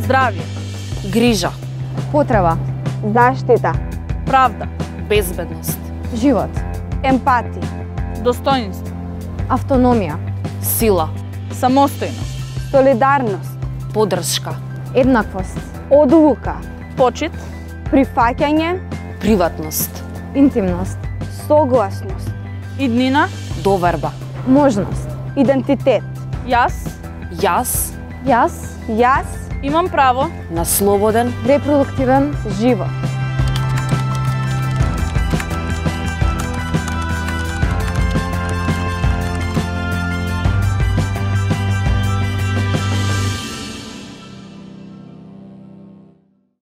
Здравје. Грижа. Потреба. Заштита. Правда. Безбедност. Живот. Емпатија. Достоинство. Автономија. Сила. Самостојност. Солидарност. Подршка. Еднаквост. Одлука. Почит. Прифаќање. Приватност. Интимност. Согласност. Иднина. Доверба. Можност. Идентитет. Јас Јас Јас. Јас имам право на слободен Репродуктивен живот.